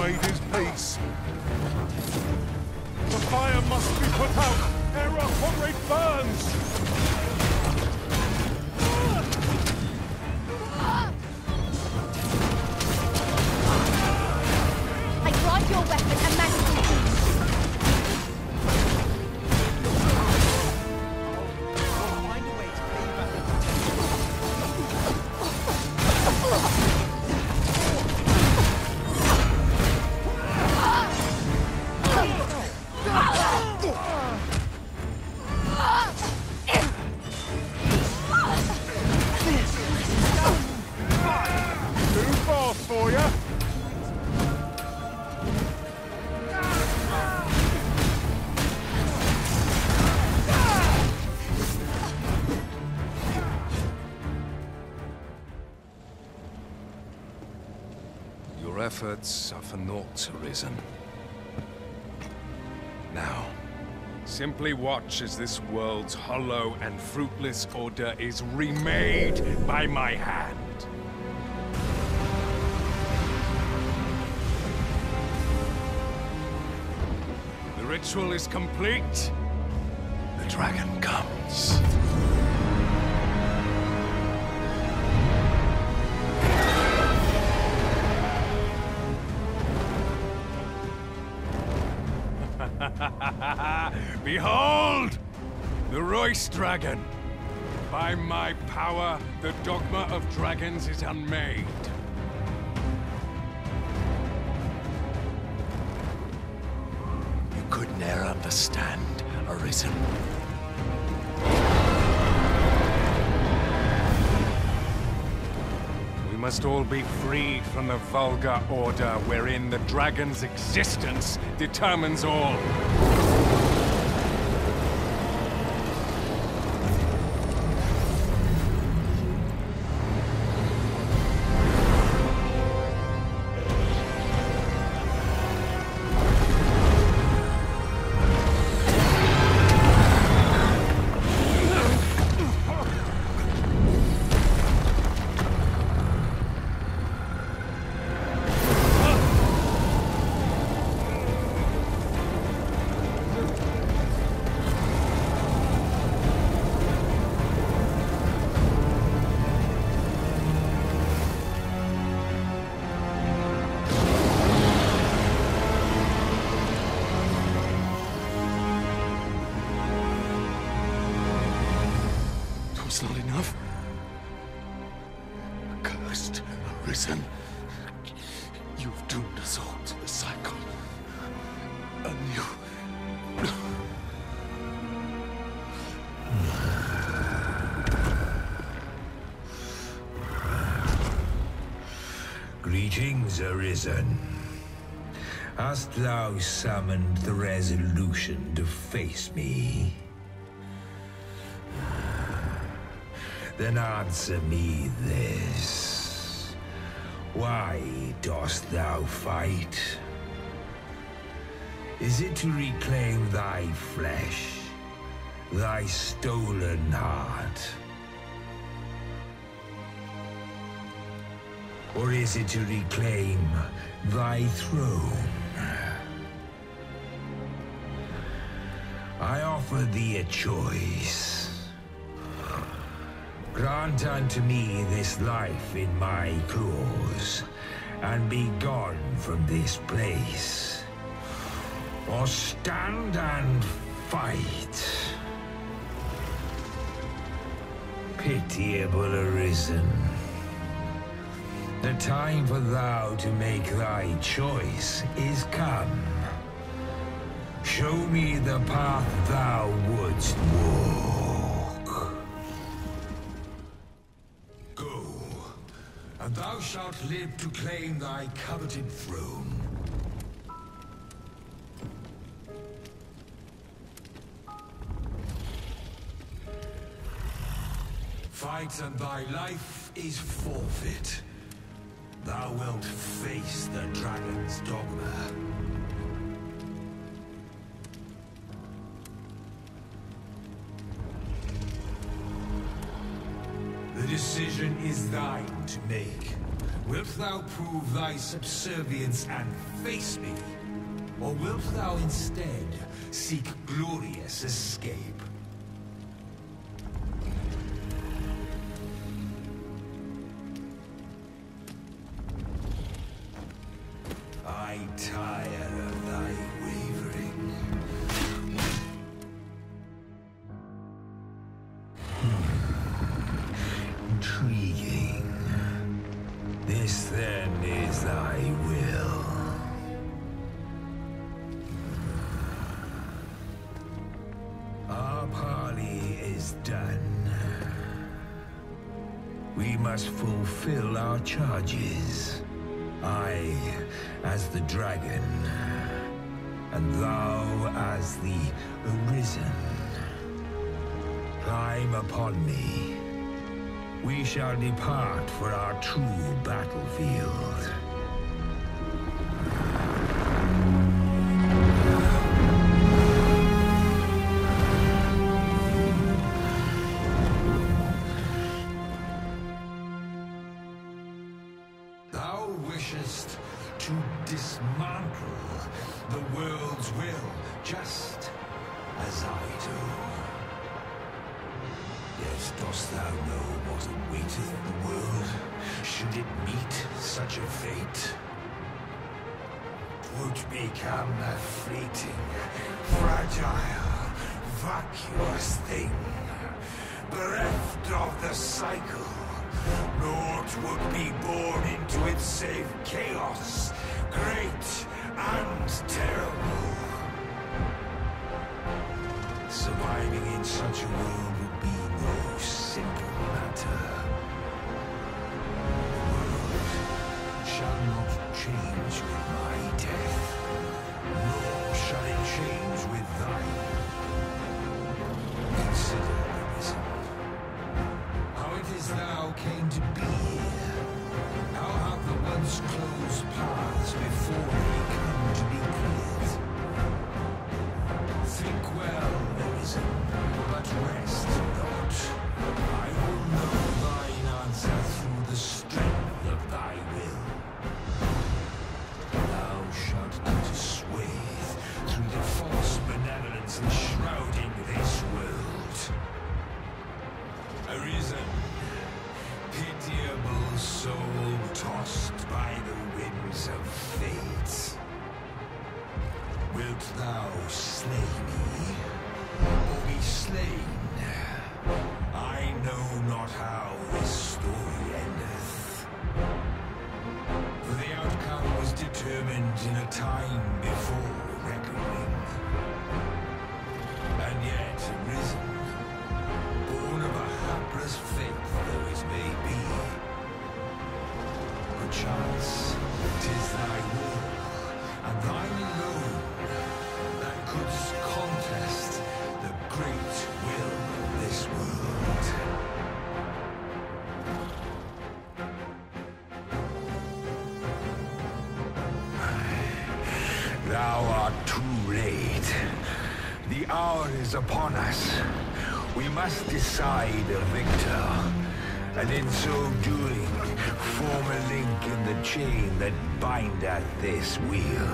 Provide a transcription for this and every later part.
made his peace. The fire must be put out ere our comrade burns! I grant your weapon a magical use. Too fast for ya! Your efforts are for naught, Arisen. Now, simply watch as this world's hollow and fruitless order is remade by my hand. The ritual is complete. The dragon comes. Behold! The Royce Dragon! By my power, the dogma of dragons is unmade. You could ne'er understand, Arisen. We must all be freed from the vulgar order wherein the dragon's existence determines all. It's not enough. Cursed, Arisen. You've doomed us all to the cycle. And you... Greetings, Arisen. Hast thou summoned the resolution to face me? Then answer me this. Why dost thou fight? Is it to reclaim thy flesh, thy stolen heart? Or is it to reclaim thy throne? I offer thee a choice. Grant unto me this life in my claws, and be gone from this place. Or stand and fight. Pitiable Arisen. The time for thou to make thy choice is come. Show me the path thou wouldst walk. Go, and thou shalt live to claim thy coveted throne. Fight and thy life is forfeit. Thou wilt face the dragon's dogma. The decision is thine to make. Wilt thou prove thy subservience and face me? Or wilt thou instead seek glorious escape? I tire of thy wavering. Intriguing. This then is thy will. Our parley is done. We must fulfill our charges. I as the dragon, and thou as the Arisen. Climb upon me. We shall depart for our true battlefield. Thou wishest to dismantle the world's will, just as I do. Yet dost thou know what awaiteth the world, should it meet such a fate? 'Twould become a fleeting, fragile, vacuous thing, bereft of the cycle. Naught would be born into it save chaos, great and terrible. Surviving in such a world would be no simple matter. The world shall not change with my death, nor shall it change with thine. Consider, Arisen, how it is thou came to be here. How have the once closed paths before thee come to be cleared? Think well, Arisen, but rest not. I will know thine answer through the strength of thy will. Thou shalt cut a swathe through the false benevolence enshrouding this world. Arisen, pitiable soul tossed by the winds of fate. Wilt thou slay me, or be slain? I know not how this story endeth. For the outcome was determined in a time before reckoning. And yet, Arisen, born of a hapless faith though it may be, perchance 'tis thy will, and thine alone, that couldst contest the great will of this world. Thou art too late. The hour is upon us. We must decide a victor, and in so doing, form a link in the chain that bindeth this wheel.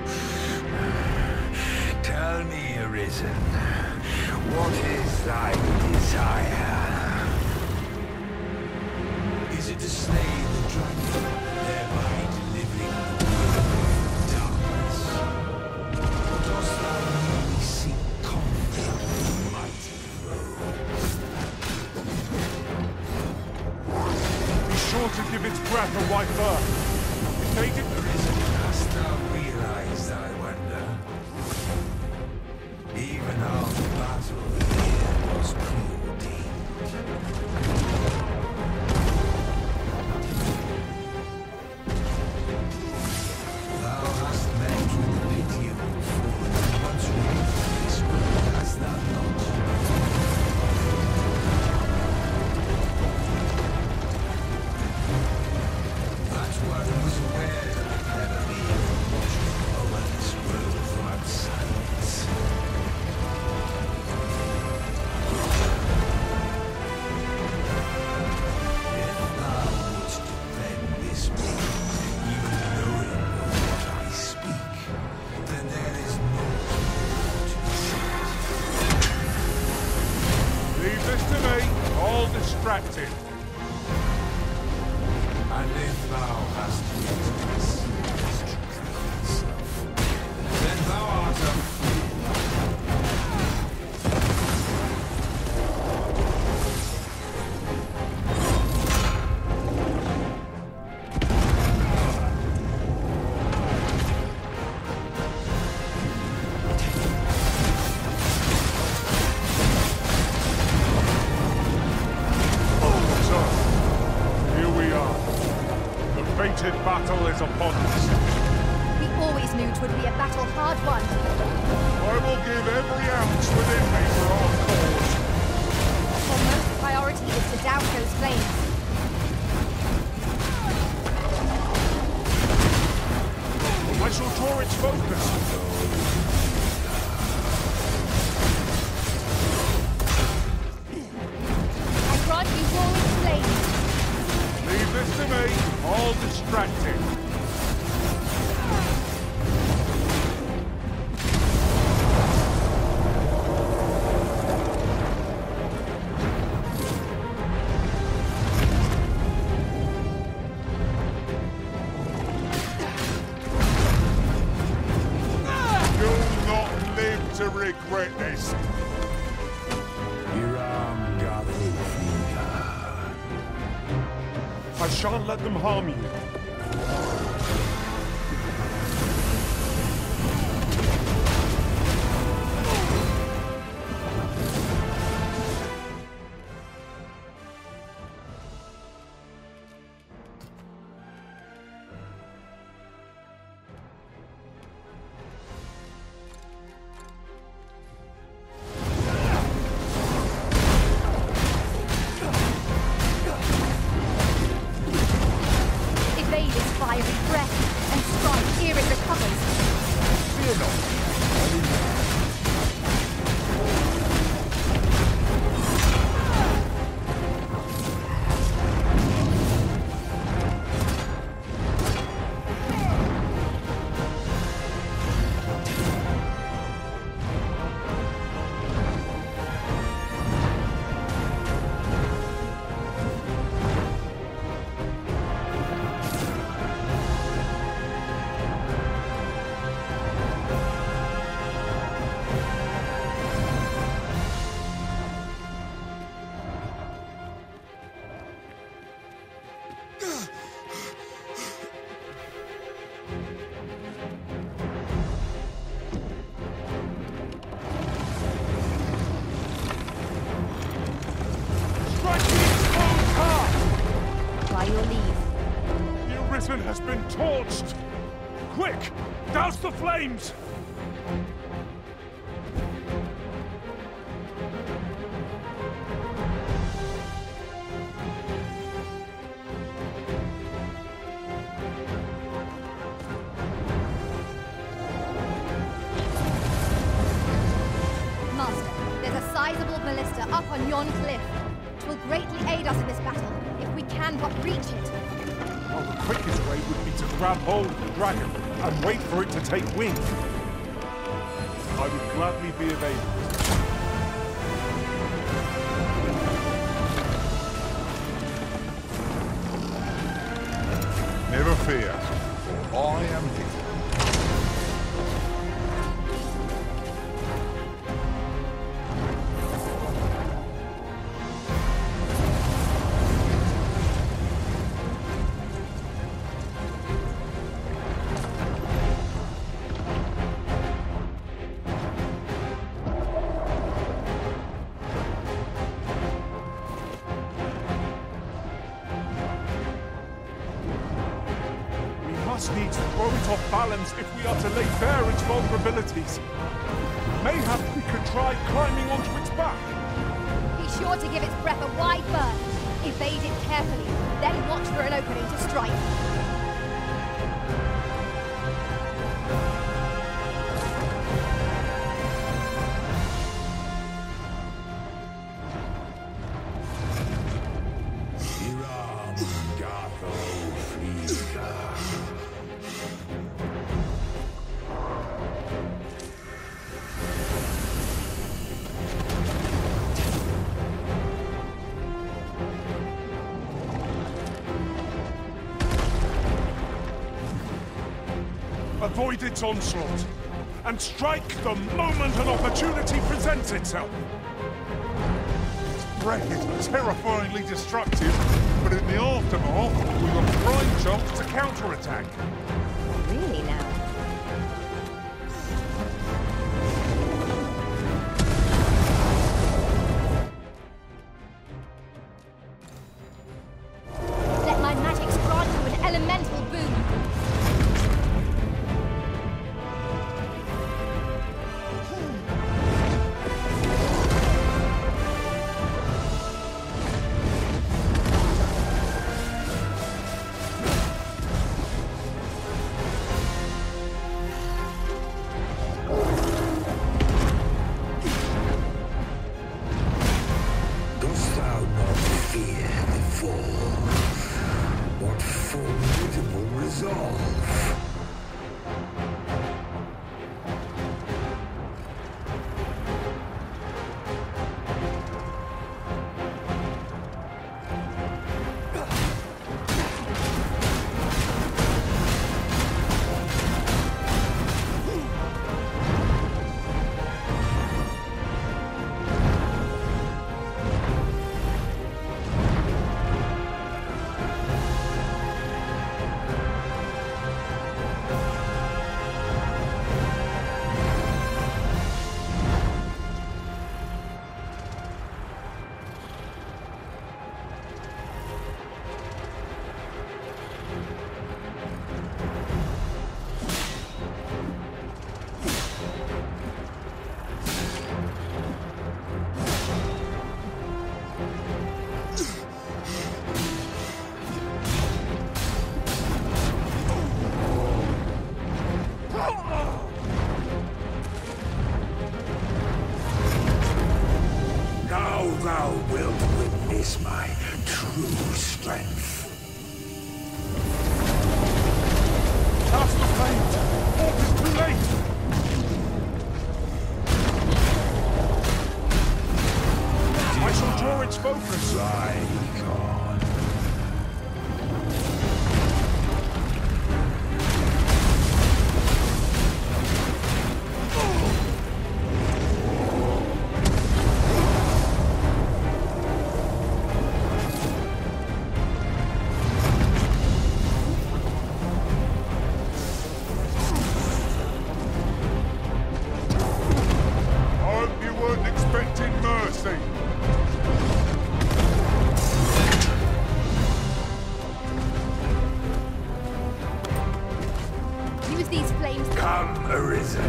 Tell me, Arisen, what is thy desire? Is it to slay the dragon, thereby delivering the world from darkness? Or dost thou merely seek conflict with the mighty foe? Be sure to give its breath a wide berth. If they did... Arisen, hast thou realized thy wonder? Even our battle here was preordained. Thou hast met with the pitiable fallen who once ruled this world, hast thou not? That one was aware of the clever being over this world from outside it. battle is upon us. We always knew 'twould be a battle hard won. I will give every ounce within me for our cause. Our most priority is to down those flames. I shall draw its focus. I grant you roaring flames. Leave this to me. I'll distract him. To regret this. Iram Gathufiga. I shan't let them harm you. Fiery breath and strike ere it recovers. Fear not. By your leave. The Arisen has been torched! Quick! Douse the flames! Master, there's a sizable ballista up on yon cliff. 'Twill greatly aid us in this battle, if we can but reach it. Well, the quickest way would be to grab hold of the dragon and wait for it to take wing. I would gladly be of aid. Never fear, for I am here. Must needs throw it off balance if we are to lay bare its vulnerabilities. Mayhap we could try climbing onto its back. Be sure to give its breath a wide berth. Evade it carefully, then watch for an opening to strike. Iram Gathufiga. Avoid its onslaught, and strike the moment an opportunity presents itself. Its breath is terrifyingly destructive, but in the aftermath, we have a prime chance to counterattack. Really now? Let my magics grant you an elemental boon. come arisen.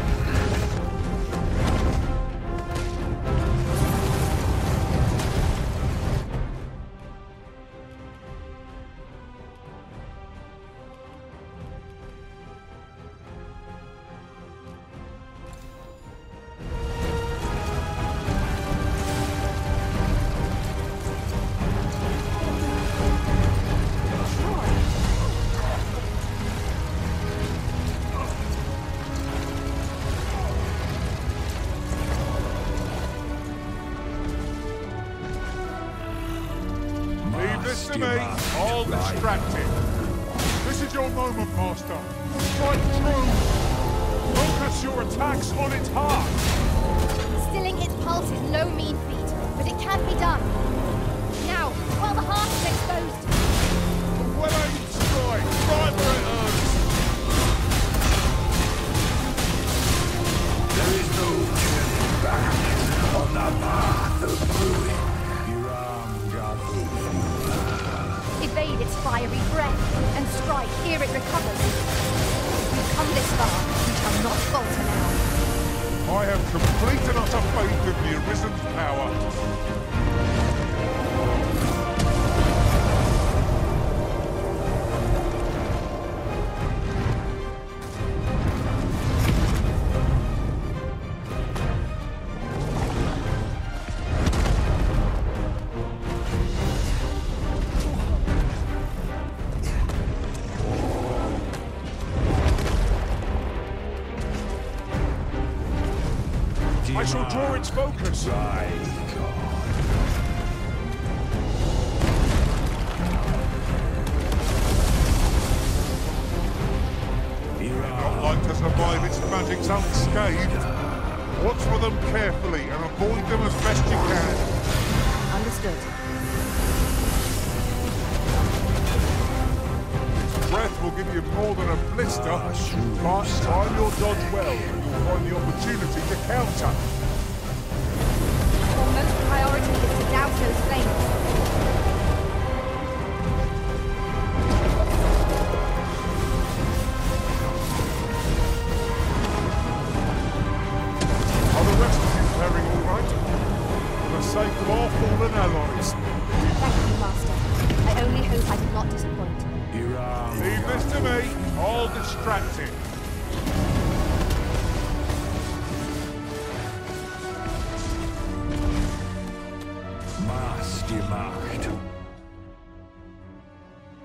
This to me, I'll distract him. This is your moment, Master. Strike true. Focus your attacks on its heart. Stilling its pulse is no mean feat, but it can be done. Now, while the heart is exposed. Well-aimed strike, right where it hurts. There is no turning back on the path of ruin. Evade its fiery breath and strike ere it recovers. We've come this far, we shall not falter now. I have complete and utter faith in the Arisen's power. I shall draw its focus. Not like to survive its magics unscathed. Watch for them carefully and avoid them as best you can. Understood. Breath will give you more than a blister, but time your dodge well and you'll find the opportunity to counter. Our most priority is to douse those flames. Are the rest of you faring all right? For the sake of our fallen allies. Thank you, Master. I only hope I did not disappoint. Leave this to me. I'll distract it. Maß die Macht.